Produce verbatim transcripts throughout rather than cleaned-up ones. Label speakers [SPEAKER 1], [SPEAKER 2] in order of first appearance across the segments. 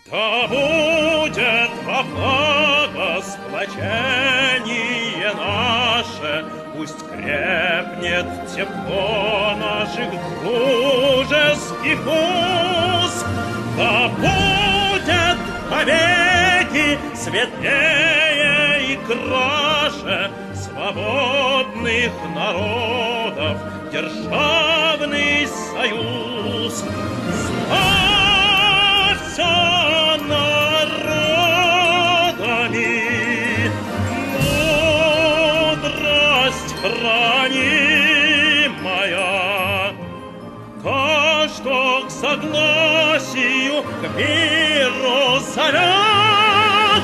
[SPEAKER 1] Да будет во благо сплочение наше, пусть крепнет тепло наших дружеских уз. Да будет повеки светлее и краше свободных народов державный союз. Славься народами, мудрость хранимая, та, что к согласию, к миру зовет.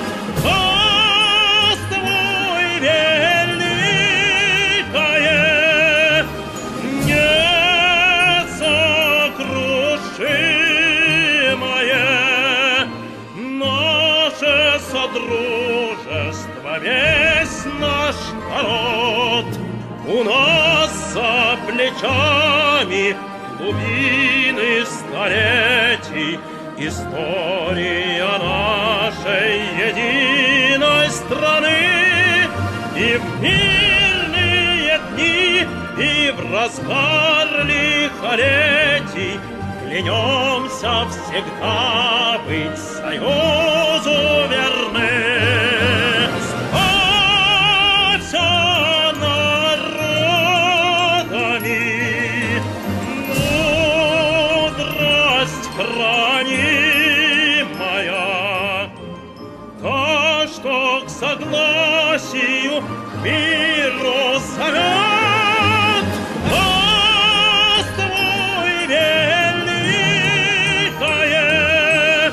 [SPEAKER 1] Здравствуй, великое, несокрушимое наше содружество, весь наш народ. У нас за плечами глубины столетий, история нашей единой страны. И в мирные дни, и в разгар лихолетий клянемся всегда быть союзу верны. Славься народами, мудрость хранимая, та, что к согласию, к миру зовет. Здравствуй, великое,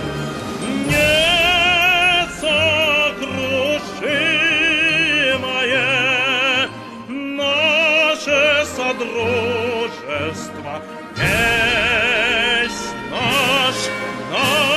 [SPEAKER 1] несокрушимое наше содружество, весь наш народ.